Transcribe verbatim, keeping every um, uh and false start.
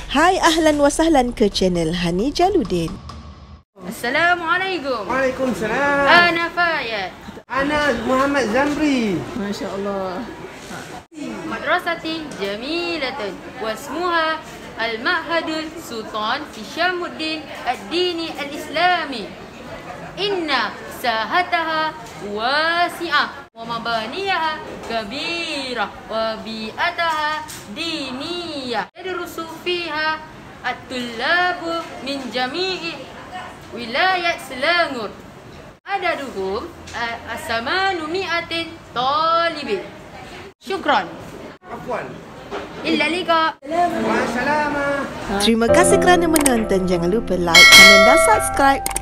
Hai, ahlan wa sahlan ke channel Hani Jaludin. Assalamualaikum. Waalaikumsalam. Ana Fayat. Ana Muhammad Zamri. Masya Allah. Madrasati jamilatun wasmuha Al-Ma'hadul Sultan Hishamuddin Ad-Dini Al-Islami. Inna sahataha wasi'ah wa mabaniyaha kabirah wa bi'ataha diniyah. Yadrusu fiha at-tullabu min jami'i wilayat Selangor. Adaduhum asamanu mi'atin talibin. Syukran. Afwan. Illa liqa. Wa salama. Terima kasih kerana menonton. Jangan lupa like, komen dan subscribe.